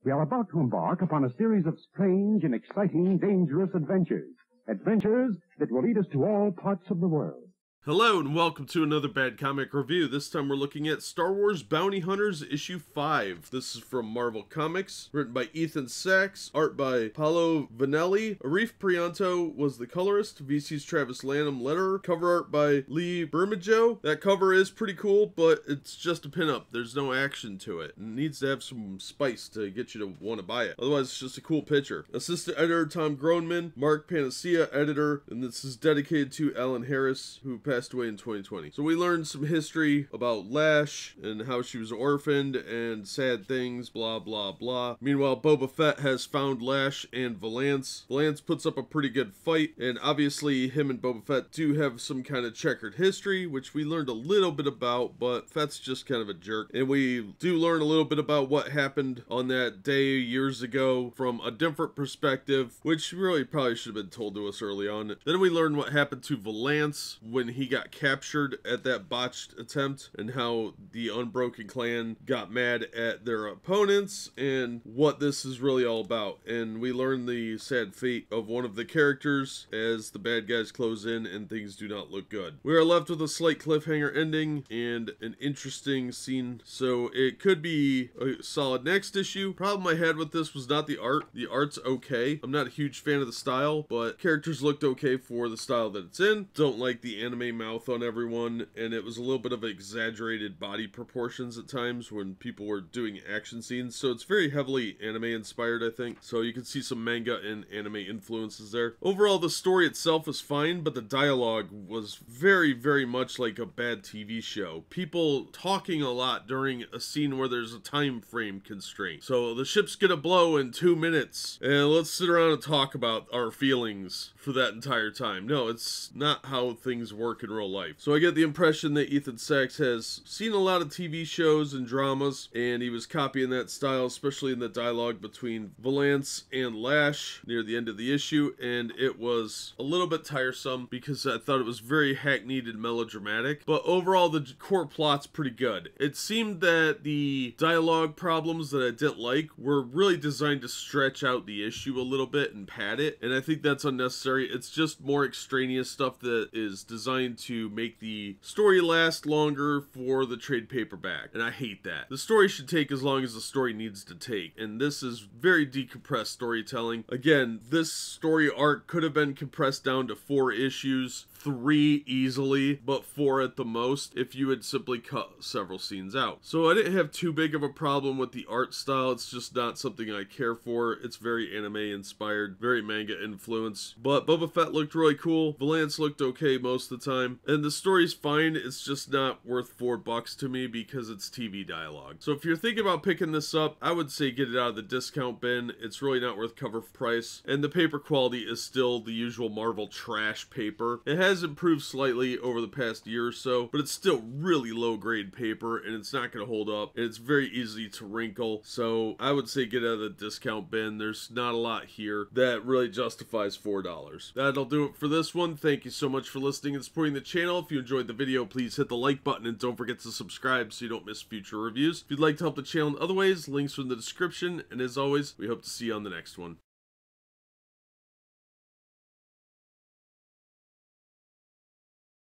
We are about to embark upon a series of strange and exciting, dangerous adventures. Adventures that will lead us to all parts of the world. Hello and welcome to another Bad Comic Review. This time we're looking at Star Wars Bounty Hunters issue 5. This is from Marvel Comics, written by Ethan Sachs, art by Paolo Villanelli. Arif Prianto was the colorist, VC's Travis Lanham letterer, cover art by Bermejo. That cover is pretty cool, but it's just a pinup. There's no action to it. It needs to have some spice to get you to want to buy it. Otherwise, it's just a cool picture. Assistant editor Tom Groneman, Mark Panacea editor, and this is dedicated to Alan Harris, who passed away in 2020. So we learned some history about Lash and how she was orphaned and sad things, blah blah blah. Meanwhile, Boba Fett has found Lash and Valance. Valance puts up a pretty good fight, and obviously him and Boba Fett do have some kind of checkered history, which we learned a little bit about, but Fett's just kind of a jerk. And we do learn a little bit about what happened on that day years ago from a different perspective, which really probably should have been told to us early on. Then we learn what happened to Valance when he got captured at that botched attempt, and how the Unbroken Clan got mad at their opponents, and what this is really all about. And we learn the sad fate of one of the characters as the bad guys close in and things do not look good. We are left with a slight cliffhanger ending and an interesting scene, so it could be a solid next issue. Problem I had with this was not the art. The art's okay. I'm not a huge fan of the style, but characters looked okay for the style that it's in. Don't like the anime mouth on everyone, and it was a little bit of exaggerated body proportions at times when people were doing action scenes, so it's very heavily anime inspired, I think. So you can see some manga and anime influences there. Overall, the story itself is fine, but the dialogue was very much like a bad TV show. People talking a lot during a scene where there's a time frame constraint. So the ship's gonna blow in 2 minutes, and let's sit around and talk about our feelings for that entire time. No, it's not how things work in real life. So I get the impression that Ethan Sachs has seen a lot of TV shows and dramas, and he was copying that style, especially in the dialogue between Valance and Lash near the end of the issue, and it was a little bit tiresome because I thought it was very hackneyed and melodramatic, but overall the core plot's pretty good. It seemed that the dialogue problems that I didn't like were really designed to stretch out the issue a little bit and pad it, and I think that's unnecessary. It's just more extraneous stuff that is designed to make the story last longer for the trade paperback, and I hate that. The story should take as long as the story needs to take, and this is very decompressed storytelling. Again, this story arc could have been compressed down to 4 issues, 3 easily, but 4 at the most if you had simply cut several scenes out. So I didn't have too big of a problem with the art style. It's just not something I care for. It's very anime inspired, very manga influenced, but Boba Fett looked really cool. Valance looked okay most of the time, and the story's fine. It's just not worth $4 to me because it's TV dialogue. So if you're thinking about picking this up, I would say get it out of the discount bin. It's really not worth cover price, and the paper quality is still the usual Marvel trash paper. It has improved slightly over the past year or so, but it's still really low grade paper, and it's not going to hold up, and it's very easy to wrinkle. So I would say get out of the discount bin. There's not a lot here that really justifies $4. That'll do it for this one. Thank you so much for listening and supporting the channel. If you enjoyed the video, please hit the like button and don't forget to subscribe so you don't miss future reviews. If you'd like to help the channel in other ways, links are in the description, and as always, we hope to see you on the next one.